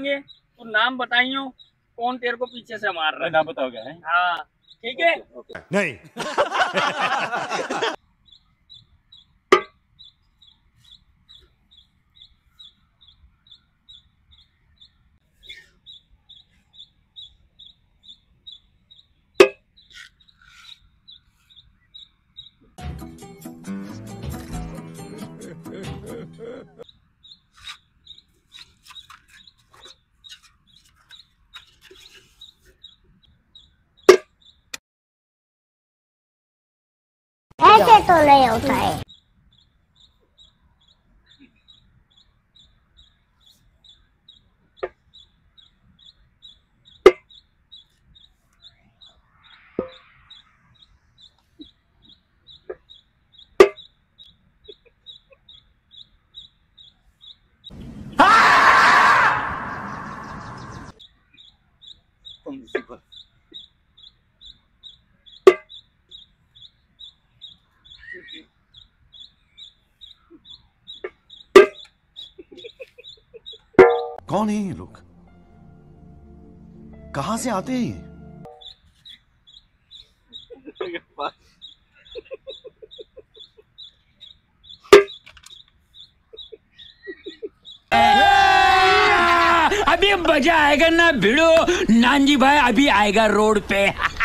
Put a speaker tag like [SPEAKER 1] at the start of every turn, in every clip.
[SPEAKER 1] बताएंगे, तू नाम बताइयो कौन तेरे को पीछे से मार रहा है।
[SPEAKER 2] नाम बताओगे?
[SPEAKER 1] हाँ ठीक है।
[SPEAKER 3] नहीं।
[SPEAKER 4] ऐसे तो नहीं होता है।
[SPEAKER 3] कौन है ये लोग? कहां से आते हैं ये?
[SPEAKER 5] अभी मजा आएगा ना भिड़ो। नानजी भाई अभी आएगा रोड पे।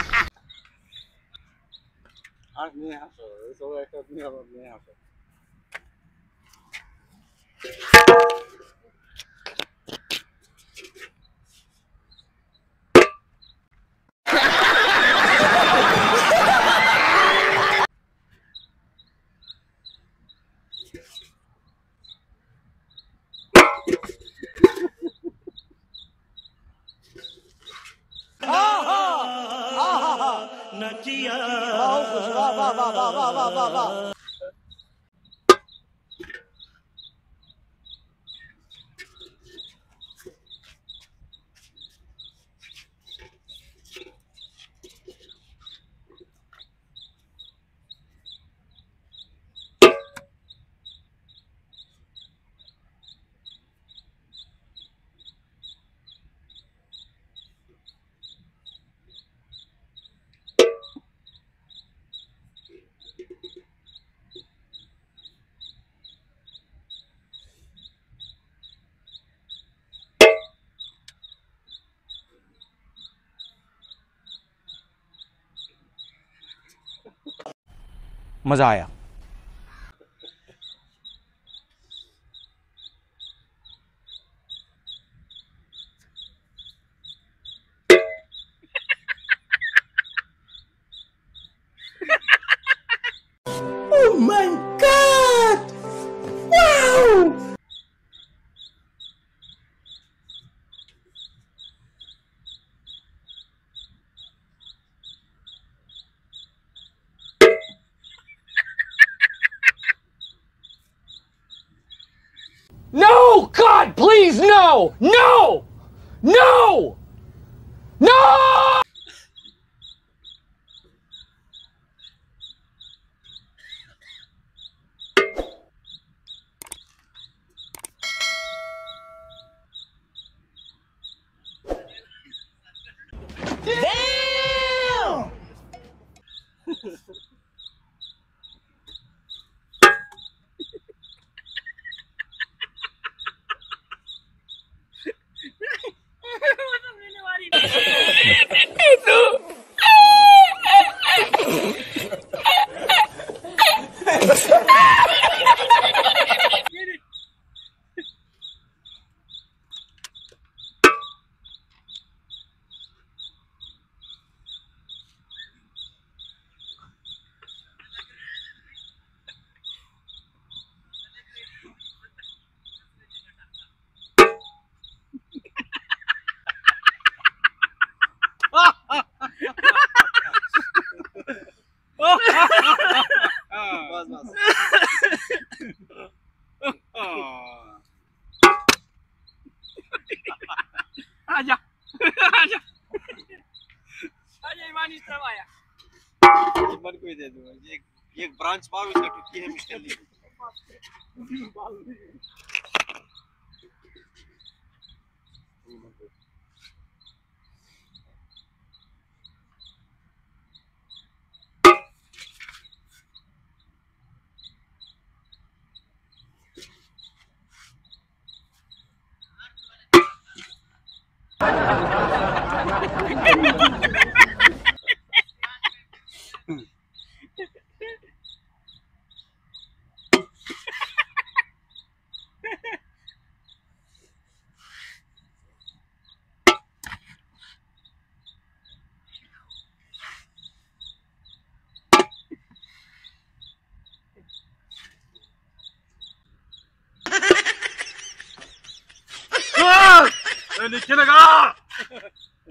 [SPEAKER 3] मजा आया।
[SPEAKER 5] Oh my God! Wow! No! God, please, no! No! No! No! Damn!
[SPEAKER 1] आजा आजा आजा ईमान इस तरफ आया।
[SPEAKER 2] ईमान को ही दे दूंगा। ये एक ब्रांच पार उसका टुक्की है मिस्टर ली। नीचे लगा।